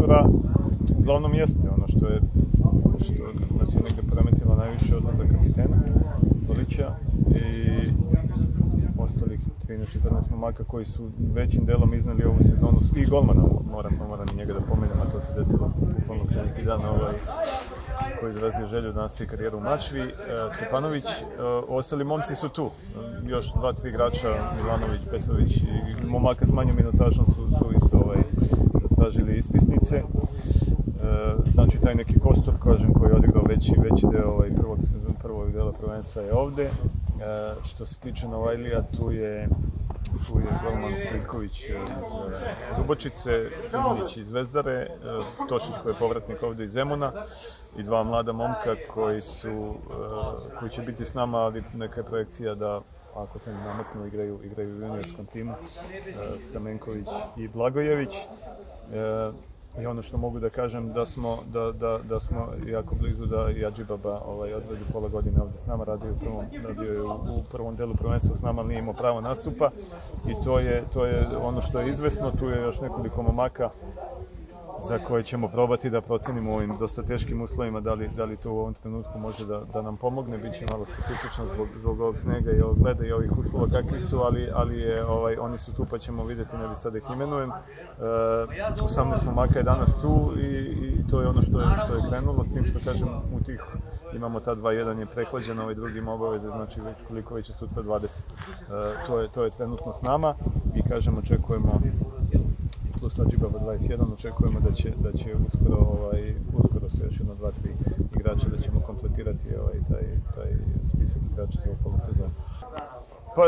prostora, uglavnom jeste ono što nas je negdje poremetilo najviše odlazak kapitena Polića i ostalih 13-14 momaka koji su većim delom iznali ovu sezonu, i golmana, moram i njega da pomenem, a to se desilo bukvalno pre neki dan, koji izrazio želju da nastavi karijeru u Mačvi, Stepanović. Ostali momci su tu, još 2-3 igrača, Milanović, Petrović i momaka s manjom minutažom su isto zatražili ispisnice. Znači taj neki kostur, kažem, koji je odigrao veći deo prvog dela prvenstva je ovde. Što se tiče Novajlija, tu je golman Stojković iz Zubočice, Ivanić iz Zvezdare, Tošić koji je povratnik ovde iz Zemuna i dva mlada momka koji će biti s nama, ali neka je projekcija da ako se ne nametnu igraju u juniorskom timu, Stamenković i Blagojević. I ono što mogu da kažem da smo jako blizu da i Adžibaba odvedi pola godine ovde s nama, radio je u prvom delu prvenstva s nama, ali nije imao pravo nastupa i to je ono što je izvesno. Tu je još nekoliko momaka za koje ćemo probati da procenimo u ovim dosta teškim uslovima da li to u ovom trenutku može da nam pomogne. Biće malo specifično zbog ovog snega i ovog leda i ovih uslova kakvi su, ali oni su tu pa ćemo vidjeti, ne bi sad ih imenujem. 18 momaka je danas tu i to je ono što je krenulo, s tim što kažem u tih imamo ta 2-1 je prehlađeno, ovaj drugi ima obaveze, znači koliko već je sutra 20. To je trenutno s nama i kažem očekujemo plus Adžibaba 21, očekujemo da će uskoro se još jedno 2-3 igrača da ćemo kompletirati taj spisak igrača za ovu sezonu. Pa,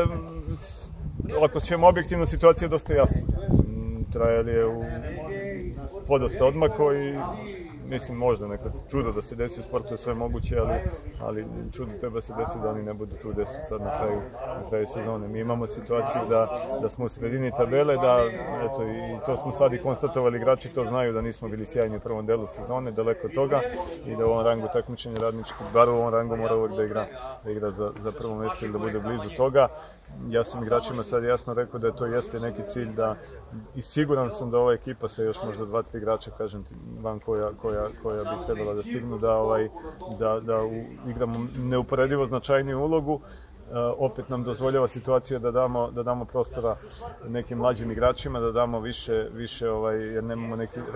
ako ćemo objektivno, situacija je dosta jasna. Trajal je podosta odmako i mislim možda neko čudo da se desi u sportu, je sve moguće, ali čudo treba se desiti da oni ne budu tu gde su sad na kraju sezone. Mi imamo situaciju da smo u sredini tabele, eto, i to smo sad i konstatovali, igrači to znaju da nismo bili sjajni u prvom delu sezone, daleko od toga, i da u ovom rangu takmičenja radničkog, bar u ovom rangu mora uvek da igra za prvo mesto ili da bude blizu toga. Ja sam igračima sad jasno rekao da to jeste neki cilj i siguran sam da ova ekipa sa još možda 2-3 igrača, kažem ti, van koja bi trebala da stignu, da igramo neuporedivo značajniju ulogu. Opet nam dozvoljava situacija da damo prostora nekim mlađim igračima, da damo više jer nemamo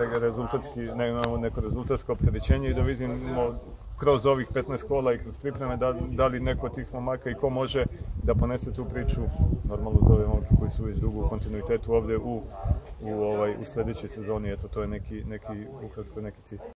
neko rezultatsko opterećenje i da vidimo kroz ovih 15 kola i kroz pripreme da li neko od tih momaka i ko može da ponese tu priču, normalno za ove momke koji su već dugo u kontinuitetu ovde u sledećoj sezoni. Eto, to je ukratko neki cilj.